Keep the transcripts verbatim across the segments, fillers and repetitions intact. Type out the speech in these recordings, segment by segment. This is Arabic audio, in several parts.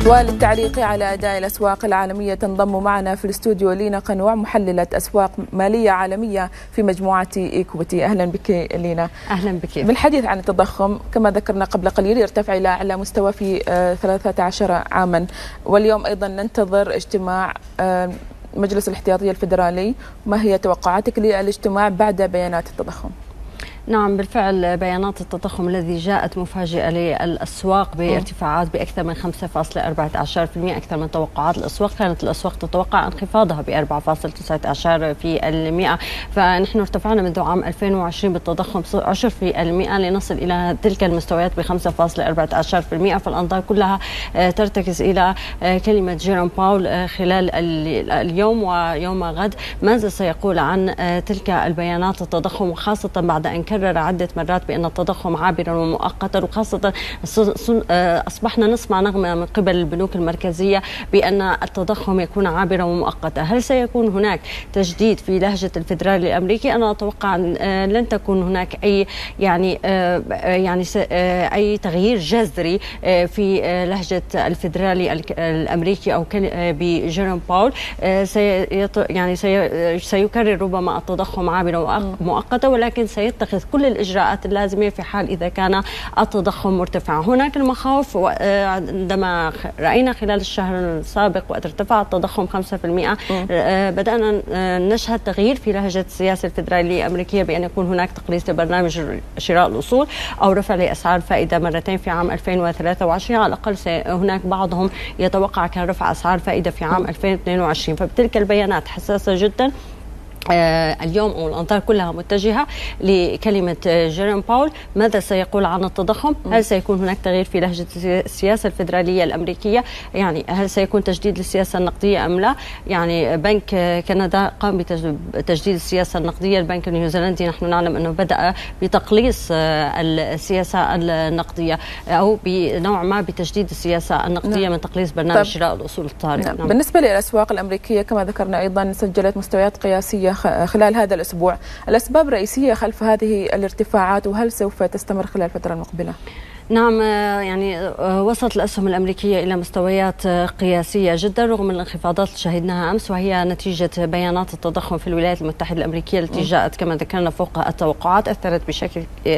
وللتعليق على أداء الأسواق العالمية تنضم معنا في الاستوديو لينا قنوع، محللة أسواق مالية عالمية في مجموعة إيكويتي. أهلا بك لينا. أهلا بك. بالحديث عن التضخم كما ذكرنا قبل قليل يرتفع إلى أعلى مستوى في ثلاثة عشر عاما، واليوم أيضا ننتظر اجتماع مجلس الاحتياطي الفيدرالي. ما هي توقعاتك للاجتماع بعد بيانات التضخم؟ نعم بالفعل بيانات التضخم الذي جاءت مفاجئة للأسواق بارتفاعات بأكثر من خمسة فاصلة أربعة عشر بالمئة أكثر من توقعات الأسواق. كانت الأسواق تتوقع انخفاضها ب أربعة فاصلة تسعة عشر بالمئة، فنحن ارتفعنا منذ عام ألفين وعشرين بالتضخم عشرة بالمئة لنصل إلى تلك المستويات ب خمسة فاصلة أربعة عشر بالمئة. فالأنظار كلها ترتكز إلى كلمة جيروم باول خلال اليوم ويوم غد، ماذا سيقول عن تلك البيانات التضخم، وخاصة بعد أن كرر عدة مرات بأن التضخم عابرا ومؤقتا، وخاصة أصبحنا نسمع نغمة من قبل البنوك المركزية بأن التضخم يكون عابرا ومؤقتا. هل سيكون هناك تجديد في لهجة الفيدرالي الأمريكي؟ أنا أتوقع أن لن تكون هناك أي يعني يعني أي تغيير جذري في لهجة الفيدرالي الأمريكي أو بجيروم باول. يعني سيكرر ربما التضخم عابرا ومؤقتا، ولكن سيتخذ كل الإجراءات اللازمة في حال إذا كان التضخم مرتفع. هناك المخاوف عندما رأينا خلال الشهر السابق وقت ارتفع التضخم خمسة بالمئة بدأنا نشهد تغيير في لهجة السياسة الفيدرالية الأمريكية بأن يكون هناك تقليص لبرنامج شراء الأصول أو رفع لأسعار الفائدة مرتين في عام ألفين وثلاثة وعشرين. على الأقل هناك بعضهم يتوقع كان رفع أسعار الفائدة في عام ألفين واثنين وعشرين. فبتلك البيانات حساسة جدا. آه اليوم الأنظار كلها متجهة لكلمة جيروم باول. ماذا سيقول عن التضخم؟ هل سيكون هناك تغيير في لهجة السياسة الفيدرالية الأمريكية؟ يعني هل سيكون تجديد للسياسة النقدية أم لا؟ يعني بنك كندا قام بتجديد السياسة النقدية. البنك النيوزيلندي نحن نعلم أنه بدأ بتقليص السياسة النقدية أو بنوع ما بتجديد السياسة النقدية نعم. من تقليص برنامج شراء الأصول الطارئ. نعم. نعم. بالنسبة للأسواق الأمريكية كما ذكرنا أيضا سجلت مستويات قياسية خلال هذا الأسبوع. الأسباب الرئيسية خلف هذه الارتفاعات وهل سوف تستمر خلال الفترة المقبلة؟ نعم يعني وصلت الأسهم الأمريكية إلى مستويات قياسية جدا رغم الانخفاضات اللي شهدناها أمس، وهي نتيجة بيانات التضخم في الولايات المتحدة الأمريكية التي جاءت كما ذكرنا فوق التوقعات، أثرت بشكل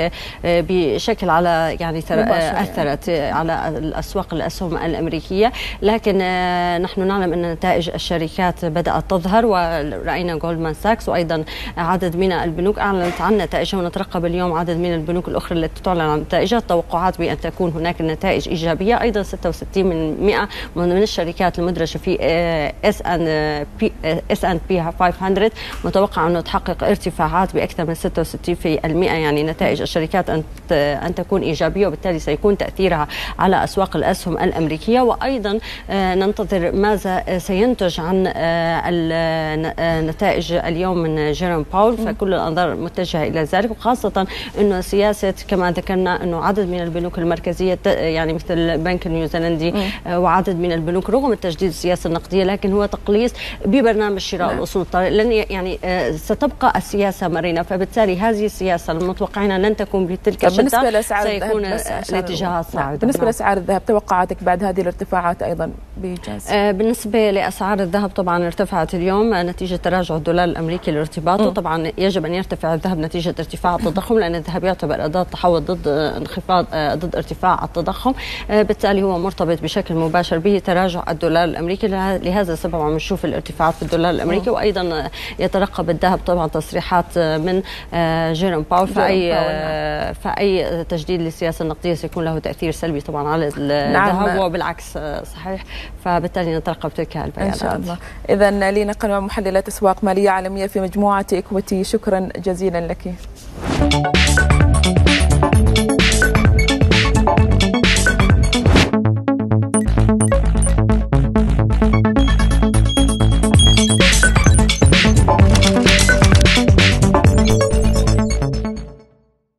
بشكل على يعني أثرت على الأسواق الأسهم الأمريكية. لكن نحن نعلم أن نتائج الشركات بدأت تظهر، ورأينا جولدمان ساكس وأيضا عدد من البنوك أعلنت عن نتائجها، ونترقب اليوم عدد من البنوك الأخرى التي تعلن عن نتائجها. التوقعات بأن تكون هناك نتائج إيجابية. أيضا ستة وستين بالمئة من الشركات المدرجة في اس ان بي اس ان بي خمسمئة متوقع أنه تحقق ارتفاعات بأكثر من ستة وستين بالمئة، يعني نتائج الشركات أن أن تكون إيجابية، وبالتالي سيكون تأثيرها على أسواق الأسهم الأمريكية. وأيضا ننتظر ماذا سينتج عن النتائج اليوم من جيروم باول، فكل الأنظار متجهة إلى ذلك، وخاصة أنه سياسة كما ذكرنا أنه عدد من البنوك المركزية يعني مثل البنك النيوزيلندي وعدد من البنوك رغم التجديد السياسة النقدية لكن هو تقليص ببرنامج شراء الأصول الطارئ. لن يعني ستبقى السياسة مرنة، فبالتالي هذه السياسة المتوقعين لن تكون بتلك الشدة، سيكون الاتجاهات صاعدة. بالنسبة نعم. لأسعار الذهب توقعاتك بعد هذه الارتفاعات أيضا بإيجاز؟ آه بالنسبة لأسعار الذهب طبعا ارتفعت اليوم نتيجة تراجع الدولار الأمريكي لارتباطه. طبعا يجب أن يرتفع الذهب نتيجة ارتفاع التضخم، لأن الذهب يعتبر أداة تحول ضد انخفاض ضد ارتفاع التضخم، بالتالي هو مرتبط بشكل مباشر به تراجع الدولار الامريكي. لهذا السبب عم نشوف الارتفاعات في الدولار الامريكي. وايضا يترقب الذهب طبعا تصريحات من جيروم باول، فاي فاي تجديد للسياسه النقديه سيكون له تاثير سلبي طبعا على الذهب نعم. وبالعكس صحيح، فبالتالي نترقب تلك البيانات ان شاء الله. اذا لينا قنوع محللة اسواق ماليه عالميه في مجموعه إيكويتي، شكرا جزيلا لك.